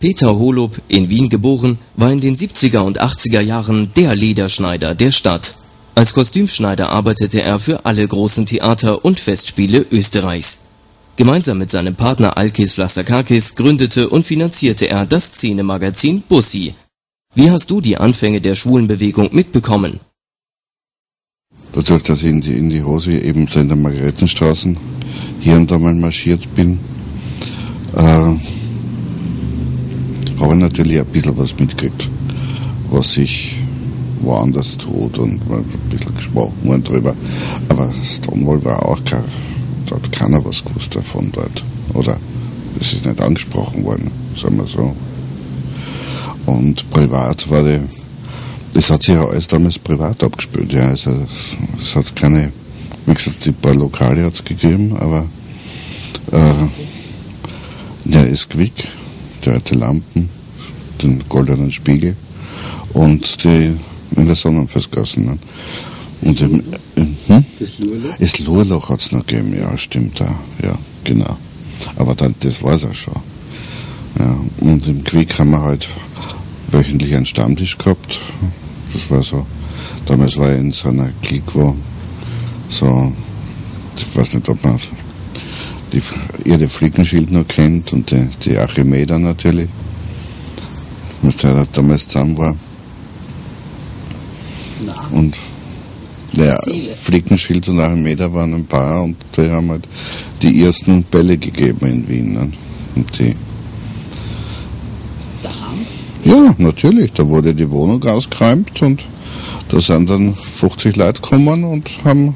Peter Holub, in Wien geboren, war in den 70er und 80er Jahren der Lederschneider der Stadt. Als Kostümschneider arbeitete er für alle großen Theater und Festspiele Österreichs. Gemeinsam mit seinem Partner Alkis Vlassakakis gründete und finanzierte er das Szenemagazin Bussi. Wie hast du die Anfänge der Schwulenbewegung mitbekommen? Dadurch, dass ich in die Hose eben in der Margaretenstraße hier und da mal marschiert bin, habe ich natürlich ein bisschen was mitgekriegt, was sich woanders tut und ein bisschen gesprochen worden drüber. Aber Stonewall war auch da hat keiner was gewusst davon dort. Oder es ist nicht angesprochen worden, sagen wir so. Und privat das hat sich ja alles damals privat abgespielt. Ja. Also es hat keine, wie gesagt, die paar Lokale hat es gegeben, aber der Esquik, der alte Lampen, den Goldenen Spiegel und die in der Sonnenfestgasse. Ne? Und das Lurloch hat es noch gegeben, ja, stimmt, ja, genau. Aber dann, das war es auch schon. Ja, und im Quick haben wir halt wöchentlich einen Stammtisch gehabt. Das war so, damals war ich in so einer Clique, wo so, ich weiß nicht, ob man ihr den Flickenschild noch kennt und die Archimeda natürlich, mit der damals zusammen war. Und der Flickenschild und Archimeda waren ein Paar und die haben halt die ersten Bälle gegeben in Wien. Ne? Und die ja, natürlich, da wurde die Wohnung ausgeräumt und da sind dann 50 Leute gekommen und haben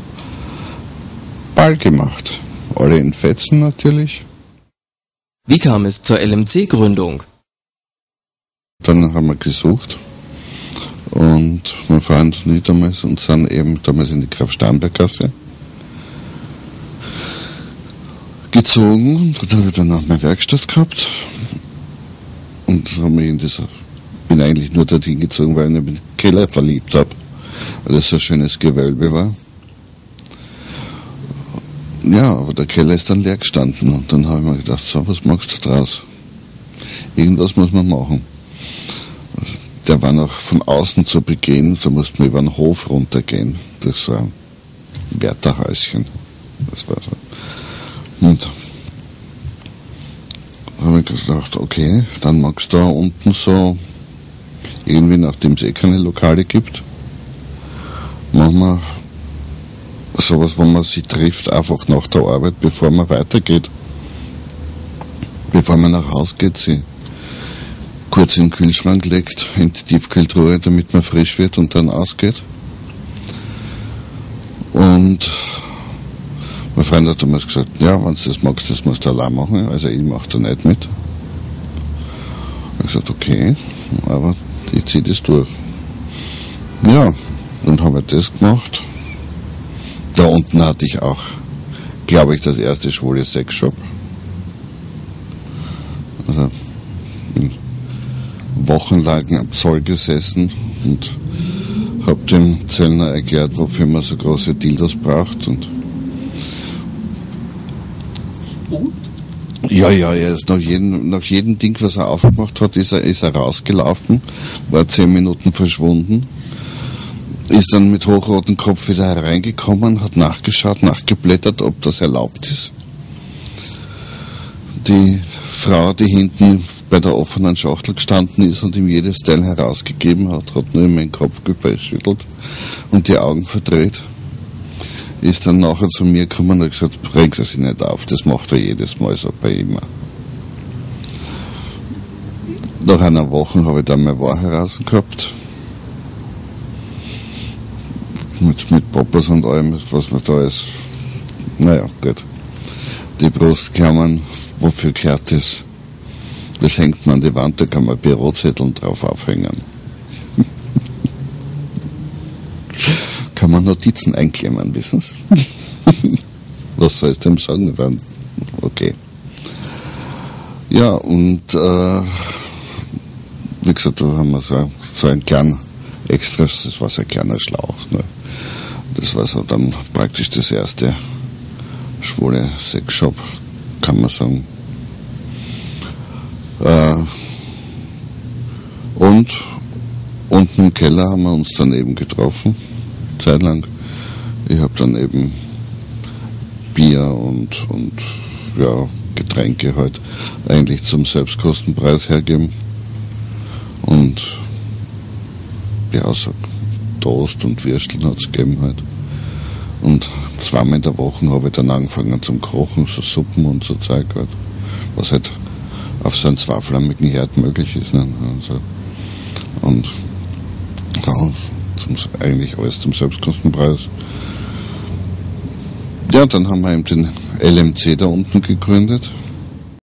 Ball gemacht. Alle in Fetzen natürlich. Wie kam es zur LMC-Gründung? Dann haben wir gesucht und mein Freund und ich damals und sind eben damals in die Graf-Starnberg-Gasse gezogen und dort habe ich dann auch meine Werkstatt gehabt und bin eigentlich nur dorthin gezogen, weil ich mich in den Keller verliebt habe, weil das so ein schönes Gewölbe war. Ja, aber der Keller ist dann leer gestanden und dann habe ich mir gedacht, so, was machst du draus? Irgendwas muss man machen. Der war noch von außen zu begehen, da mussten wir über den Hof runtergehen, durch so ein Wärterhäuschen. Das war so. Und da habe ich gedacht, okay, dann magst du da unten so, irgendwie, nachdem es keine Lokale gibt, machen wir sowas, wo man sich trifft, einfach nach der Arbeit, bevor man weitergeht. Bevor man nach Hause geht, sie kurz in den Kühlschrank legt, in die Tiefkühltruhe, damit man frisch wird und dann ausgeht. Und mein Freund hat damals gesagt, ja, wenn du das magst, das musst du allein machen, also ich mache da nicht mit. Ich habe gesagt, okay, aber ich ziehe das durch. Ja, dann habe ich das gemacht. Da unten hatte ich auch, glaube ich, das erste schwule Sexshop. Also wochenlang am Zoll gesessen und habe dem Zöllner erklärt, wofür man so große Dildos braucht. Und ja, er ist nach jedem Ding, was er aufgemacht hat, ist er rausgelaufen, war 10 Minuten verschwunden, ist dann mit hochrotem Kopf wieder hereingekommen, hat nachgeschaut, nachgeblättert, ob das erlaubt ist. Die Frau, die hinten bei der offenen Schachtel gestanden ist und ihm jedes Teil herausgegeben hat, hat nur immer den Kopf geschüttelt und die Augen verdreht. Ist dann nachher zu mir gekommen und hat gesagt, regen Sie sich nicht auf, das macht er jedes Mal so bei ihm. Nach einer Woche habe ich dann meine Ware heraus gehabt. Mit Poppers und allem, was man da ist. Naja, gut. Die Brustklammern, wofür gehört das? Das hängt man an die Wand, da kann man Bürozetteln drauf aufhängen. Kann man Notizen einklemmen, wissen Sie? Was soll ich dem sagen? Dann, okay. Ja, und wie gesagt, da haben wir so ein kleiner Extras, das war so ein kleiner Schlauch. Ne? Das war so dann praktisch das erste schwule Sexshop, kann man sagen. Und unten im Keller haben wir uns dann eben getroffen, zeitlang. Ich habe dann eben Bier und ja, Getränke halt eigentlich zum Selbstkostenpreis hergeben. Und ja, so Toast und Würsteln hat es gegeben halt. Und zweimal in der Woche habe ich dann angefangen zum Kochen, so Suppen und so Zeug halt. Was halt auf so einem zweiflammigen Herd möglich ist. Ne? Also, und ja, eigentlich alles zum Selbstkostenpreis. Ja, dann haben wir eben den LMC da unten gegründet.